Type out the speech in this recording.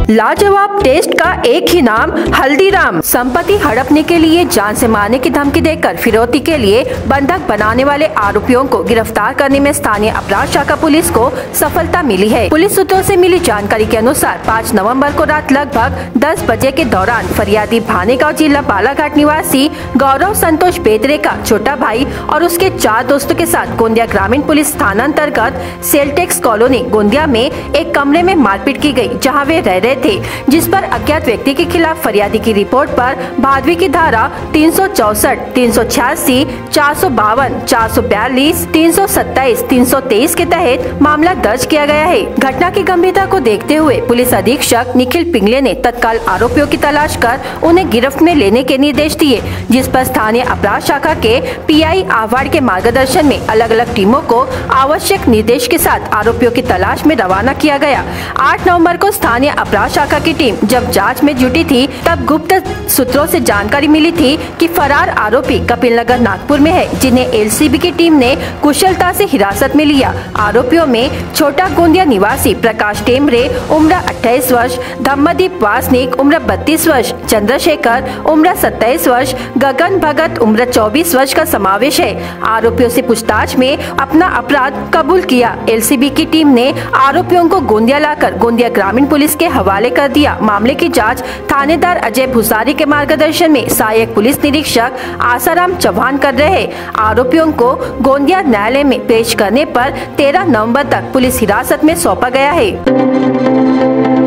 लाजवाब टेस्ट का एक ही नाम, हल्दीराम। संपत्ति हड़पने के लिए जान से मारने की धमकी देकर फिरौती के लिए बंधक बनाने वाले आरोपियों को गिरफ्तार करने में स्थानीय अपराध शाखा पुलिस को सफलता मिली है। पुलिस सूत्रों से मिली जानकारी के अनुसार 5 नवंबर को रात लगभग 10 बजे के दौरान फरियादी भानेगांव जिला बालाघाट निवासी गौरव संतोष बेदरे का छोटा भाई और उसके 4 दोस्तों के साथ गोंदिया ग्रामीण पुलिस थाना अंतर्गत सेल्टेक्स कॉलोनी गोंदिया में एक कमरे में मारपीट की गई, जहां वे रह रहे थे, जिस पर अज्ञात व्यक्ति के खिलाफ फरियादी की रिपोर्ट पर भादवी की धारा 364, 386, 452, 442, 327, 323 के तहत मामला दर्ज किया गया है। घटना की गंभीरता को देखते हुए पुलिस अधीक्षक निखिल पिंगले ने तत्काल आरोपियों की तलाश कर उन्हें गिरफ्त में लेने के निर्देश दिए, जिस पर स्थानीय अपराध शाखा के पीआई आहवाड़ के मार्गदर्शन में अलग अलग टीमों को आवश्यक निर्देश के साथ आरोपियों की तलाश में रवाना किया गया। 8 नवंबर को स्थानीय अपराध शाखा की टीम जब जांच में जुटी थी, तब गुप्त सूत्रों से जानकारी मिली थी कि फरार आरोपी कपिल नगर नागपुर में है, जिन्हें एलसीबी की टीम ने कुशलता से हिरासत में लिया। आरोपियों में छोटा गोंदिया निवासी प्रकाश टेमरे उम्र 28 वर्ष, धम्मदीप वासनिक उम्र 32 वर्ष, चंद्रशेखर उम्र 27 वर्ष, गगन भगत उम्र 24 वर्ष का समावेश है। आरोपियों से पूछताछ में अपना अपराध कबूल किया। एलसीबी की टीम ने आरोपियों को गोंदिया लाकर गोंदिया ग्रामीण पुलिस के हवाले कर दिया। मामले की जांच थानेदार अजय भूसारी के मार्गदर्शन में सहायक पुलिस निरीक्षक आसाराम चौहान कर रहे हैं। आरोपियों को गोंदिया न्यायालय में पेश करने पर 13 नवंबर तक पुलिस हिरासत में सौंपा गया है।